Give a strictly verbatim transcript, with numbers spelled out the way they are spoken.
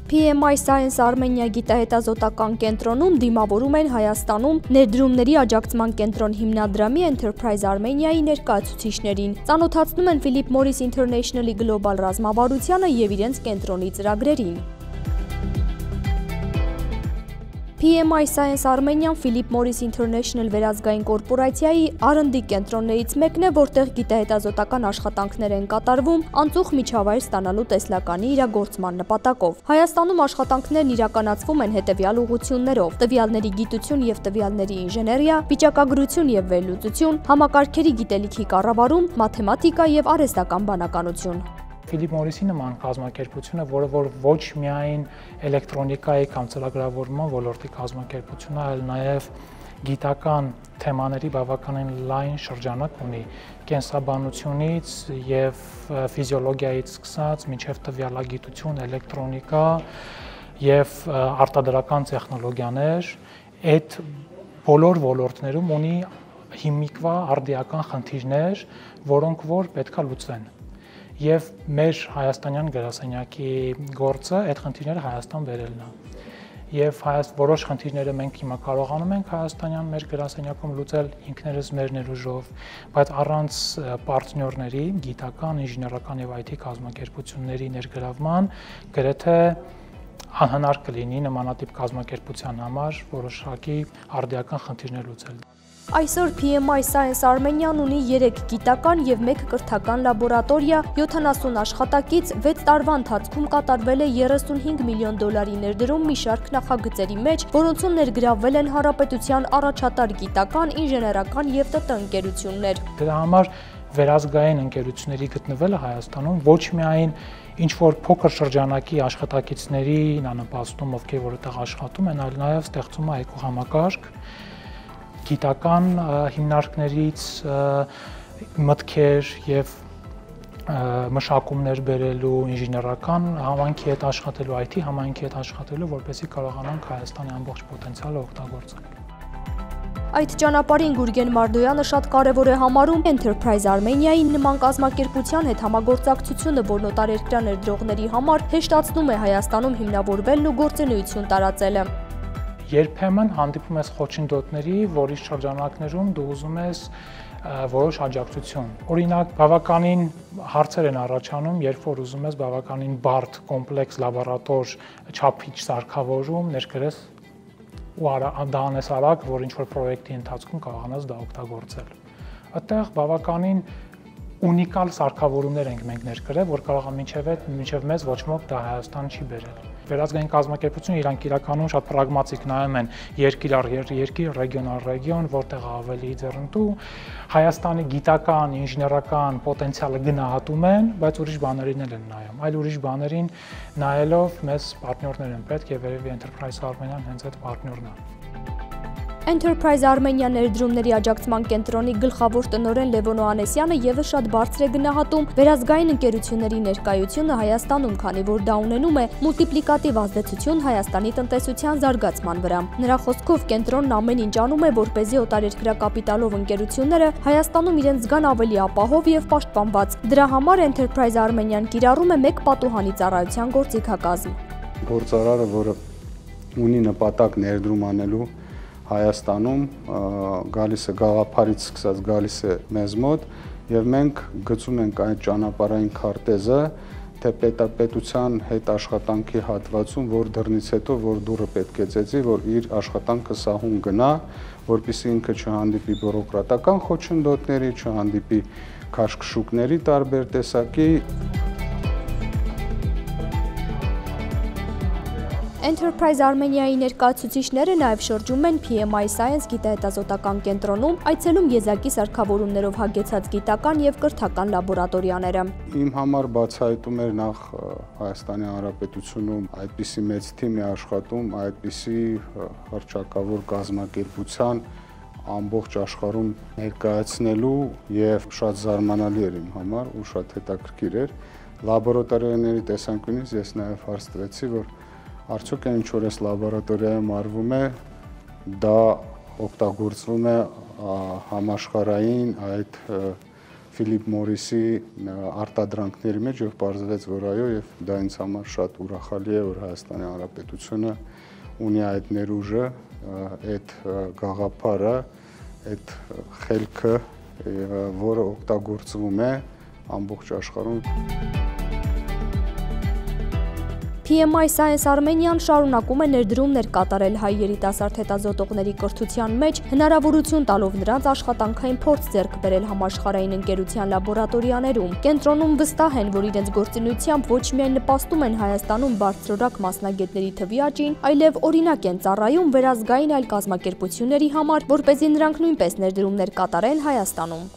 P M I Science Armenia գիտահետազոտական կենտրոնում դիմավորում են Հայաստանում ներդրումների աջակցման կենտրոն հիմնադրամի Enterprise Armenia-ի ներկայացուցիչներին, ծանոթացնում են Philip Morris International-ի գլոբալ ռազմավարությանը և իրենց կենտրոնի ծրագրերին։ P M I Science Armenia-ն Philip Morris International վերազգային կորպորացիայի R and D կենտրոններից մեկն է, որտեղ գիտահետազոտական աշխատանքներ են կատարվում անցուղ միջավայր ստանալու տեսլականի իրագործման նպատակով։ Հայաստանում աշխատանքներն իրականացվում են հետևյալ ուղղություններով՝ տվյալների գիտություն և տվյալների ինժեներիա, վիճակագրություն և վերլուծություն, համակարգերի գիտելիքի կառավարում, մաթեմատիկա և արհեստական բանականություն։ Philip Morris-ի նման կազմակերպությունը, որը որ ոչ միայն էլեկտրոնիկայի կամ ծրագրավորման ոլորտի կազմակերպություն է, այլ նաև գիտական թեմաների բավականին լայն շրջանակ ունի, կենսաբանությունից և ֆիզիոլոգիայից սկսած մինչև տվյալագիտություն, էլեկտրոնիկա և արտադրական տեխնոլոգիաներ, այդ բոլոր ոլորտներում ունի հիմիկվա արդիական խնդիրներ, որոնք որ պետք է լուծվեն։ Եվ մեր հայաստանյան գրասենյակի գործը այդ խնդիրները Հայաստան բերելն է։ Եվ որոշ խնդիրները մենք հիմա կարողանում ենք հայաստանյան մեր գրասենյակում լուծել ինքներս մեր ներուժով, բայց առանց պարտներների, գիտական, ինժեներական եւ I T կազմակերպությունների ներգրավման գրեթե անհնար կլինի նմանատիպ կազմակերպության համար որոշակի արդիական խնդիրներ լուծել։ Այսօր P M I Science Armenia-ն ունի երեք գիտական և մեկ կրթական լաբորատորիա, յոթանասուն աշխատակից, վեց տարվա ընթացքում կատարվել է երեսունհինգ միլիոն դոլարի ներդրում մի շարք նախագծերի մեջ, որոնցում ներգրավվել են հանրապետության առաջատար գիտական, ինժեներական և T T ընկերություններ։ Դրա համար վերազգային ընկերությունների գտնվելը Հայաստանում ոչ միայն ինչ-որ փոքր շրջանակի աշխատակիցներին աննպաստում, ովքեր որ այդտեղ աշխատում են, այլ նաև ստեղծում է էկոհամակարգ, գիտական հիմնարկներից մտքեր և մշակումներ բերելու, ինժեներական համայնքի հետ աշխատելու, I T համայնքի հետ աշխատելու, որպեսզի կարողանանք Հայաստանի ամբողջ պոտենցիալը օգտագործել։ Այդ ճանապարհին Գուրգեն Մարդոյանը շատ կարևոր է համարում Enterprise Armenia-ի նման կազմակերպության հետ համագործակցությունը, որն օտարերկրյա ներդրողների համար հեշտացնում է Հայաստանում հիմնավորվելն ու գործունեություն տարածելը։ Երբեմն հանդիպում ես խոչընդոտների, որի շրջանակներում դու ուզում ես որոշ աջակցություն։ Օրինակ, բավականին հարցեր են առաջանում, երբ որ ուզում ես բավականին բարդ, կոմպլեքս լաբորատոր չափիչ սարքավորում ներկրես ու դա անես արագ, որ ինչ-որ պրոյեկտի ընթացքում կարողանաս դա օգտագործել։ Այդտեղ բավականին ունիկալ սարքավորումներ ենք մենք ներկրել, որ կարող է մինչև այդ մինչև մեզ ոչ ոք դա Հայաստան չի բերել։ Վերազգային կազմակերպությունը իրանք իրականում շատ պրագմատիկ նայում են երկիր առ երկիր, ռեգիոն առ ռեգիոն, որտեղ ավելի ձեռնտու Հայաստանի գիտական, ինժեներական պոտենցիալը գնահատում են, բայց ուրիշ բաներին էլ են նայում։ Այլ ուրիշ բաներին նայելով մեզ պարտներներ են պետք եւ երևի Enterprise Armenia-ն հենց այդ պարտներն է։ Enterprise Armenia ներդրումների աջակցման կենտրոնի գլխավոր տնօրեն Լևոն Օհանեսյանը ևս շատ բարձր է գնահատում վերազգային ընկերությունների ներկայությունը Հայաստանում, քանի որ դա ունենում է մուլտիպլիկատիվ ազդեցություն Հայաստանի տնտեսության զարգացման վրա։ Նրա խոսքով կենտրոնն ամեն ինչ անում է, որպեսզի օտարերկրյա կապիտալով ընկերությունները Հայաստանում իրենց զգան ավելի ապահով և պաշտպանված։ Դրա համար Enterprise Armenia-ն կիրառում է մեկ պատուհանի ծառայության գործիքակազմ։ Գործարարը, որը ունի նպատակ ներդրում անելու Հայաստանում, գալիս է գաղափարից սկսած գալիս է մեզ մոտ եւ մենք գծում ենք այդ ճանապարհային քարտեզը, թե պետապետության հետ աշխատանքի հատվածում, որ դռնից հետո որ դուռը պետք է ծեծի, որ իր աշխատանքը սահուն գնա, որպեսզի ինքը չհանդիպի բյուրոկրատական խոչընդոտների, չհանդիպի քաշքշուկների տարբեր տեսակի։ Enterprise Armenia-ի ներկայացուցիչները նաև շրջում են P M I Science գիտահետազոտական կենտրոնում, այցելում եզակի սարքավորումներով հագեցած գիտական և կրթական լաբորատորիաները։ Իմ համար բացահայտում էր նախ Հայաստանի Հանրապետությունում այդպիսի մեծ թիմի աշխատում, այդպիսի հռչակավոր կազմակերպության ամբողջ աշխարհում ներկայացնելու եւ շատ զարմանալի էր իմ համար ու շատ հետաքրքիր էր։ Լաբորատորիաների տեսանկյունից ես նաև հարց տվեցի, որ արդյոք այն ինչ որ այս լաբորատորիայում արվում է, դա օգտագործվում է համաշխարհային այդ Ֆիլիպ Մորիսի արտադրանքների մեջ եւ պարզվեց, որ այո, եւ դա ինձ համար շատ ուրախալի է, որ Հայաստանի Հանրապետությունը ունի այդ ներուժը, այդ գաղափարը, այդ խելքը, որը օգտագործվում է ամբողջ աշխարհում։ P M I Science Armenian շարունակում է ներդրումներ կատարել հայ երիտասարդ հետազոտողների կրթության մեջ, հնարավորություն տալով նրանց աշխատանքային փորձ ձեռք բերել համաշխարհային ընկերության լաբորատորիաներում։ Կենտրոնում վստահ են, որ իրենց գործունեությամբ ոչ միայն նպաստում են Հայաստանում բարձրորակ մասնագետների թվի աճին, այլև օրինակ են ծառայում վերազգային այլ կազմակերպությունների համար, որպեսզի նրանք նույնպես ներդրումներ կատարեն Հայաստանում։